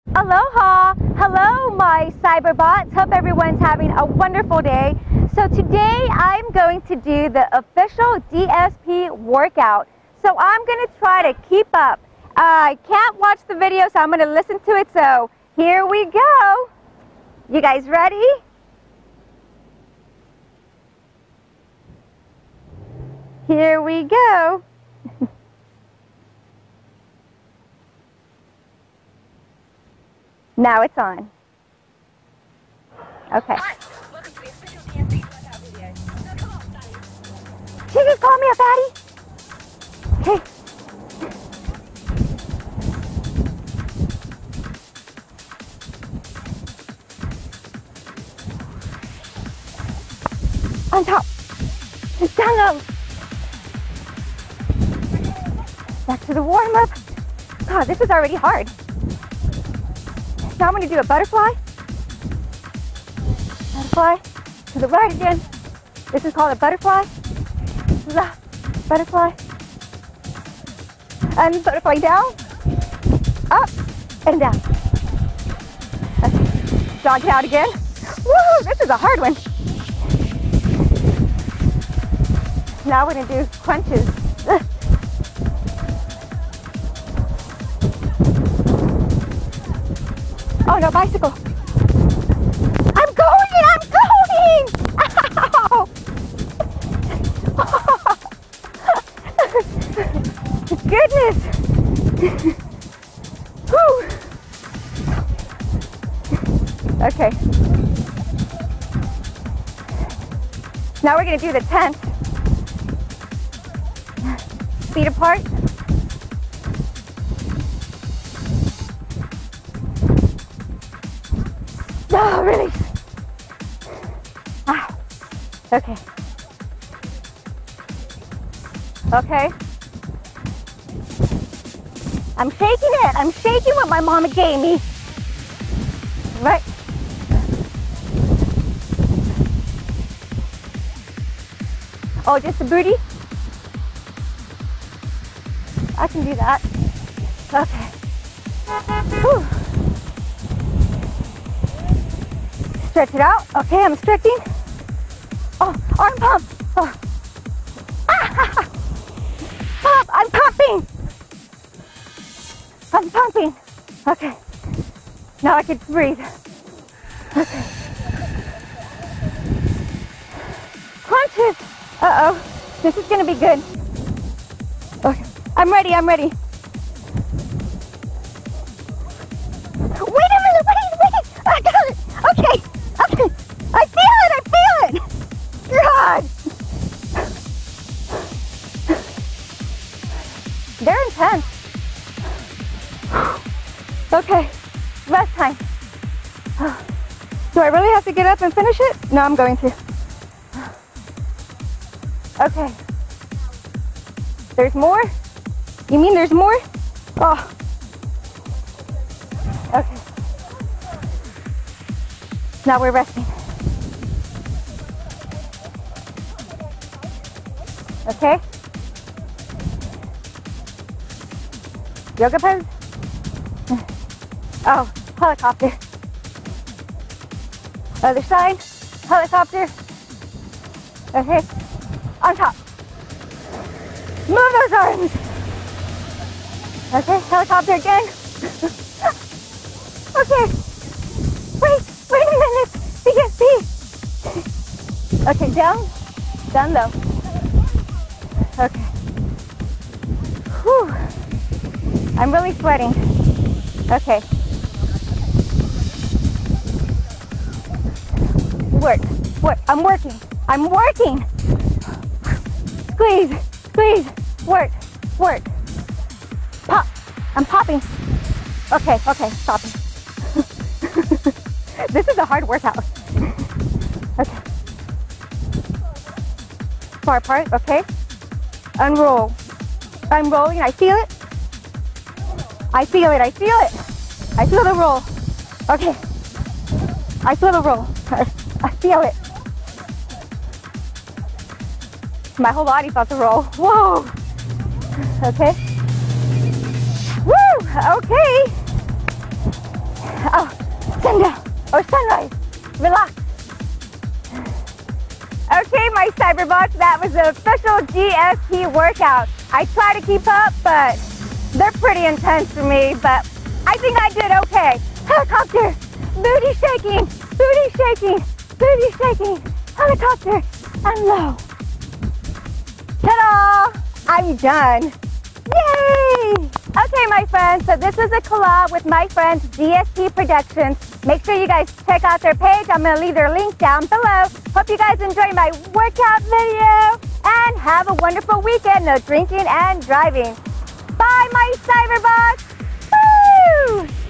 Aloha! Hello, my cyberbots. Hope everyone's having a wonderful day. So today I'm going to do the official DSP workout. So I'm going to try to keep up. I can't watch the video, so I'm going to listen to it. So here we go. You guys ready? Here we go. Now it's on. Okay. She just called me a fatty. Okay. On top. Down low. Back to the warm up. God, this is already hard. Now I'm going to do a butterfly. Butterfly. To the right again. This is called a butterfly. Left. Butterfly. And butterfly down. Up. And down. Okay. Dog it out again. Woo! This is a hard one. Now we're going to do crunches. Oh no, bicycle. I'm going! I'm going! Ow! Goodness! Whew. Okay. Now we're going to do the tent. Feet apart. Oh, release. Ah. Okay. Okay. I'm shaking it. I'm shaking what my mama gave me. Right. Oh, just the booty? I can do that. Okay. Whew. Stretch it out. Okay, I'm stretching. Oh, arm pump. Oh. Ah! Pump. I'm pumping. I'm pumping. Okay. Now I can breathe. Okay. Crunches. Uh-oh. This is going to be good. Okay. I'm ready. I'm ready. Wait a minute. Wait. I got it. Okay. Okay. I feel it. I feel it. God. They're intense. Okay. Rest time. Do I really have to get up and finish it? No, I'm going to. Okay. There's more? You mean there's more? Oh. Okay. Now we're resting. Okay. Yoga pose. Oh, helicopter. Other side. Helicopter. Okay. On top. Move those arms. Okay, helicopter again. Okay. Wait a minute. DSP. Okay, down low. Okay. Whew. I'm really sweating. Okay. Work. I'm working. Squeeze. Work. Pop. I'm popping. Okay, stopping. This is a hard workout. Okay. Far apart, okay. Unroll. I'm rolling, I feel it. I feel the roll. Okay. I feel the roll. I feel it. My whole body felt the roll. Whoa. Okay. Woo! Okay. Oh, sundown or sunrise. Relax. Okay, my Cyberbots, that was the official DSP workout. I try to keep up, but they're pretty intense for me, but I think I did okay. Helicopter, booty shaking, booty shaking, booty shaking, helicopter, and low. Ta-da! I'm done. Yay! Okay, my friends, so this was a collab with my friends DSP Productions. Make sure you guys check out their page. I'm going to leave their link down below. Hope you guys enjoy my workout video and have a wonderful weekend. No drinking and driving. Bye, my Cyberbots! Woo!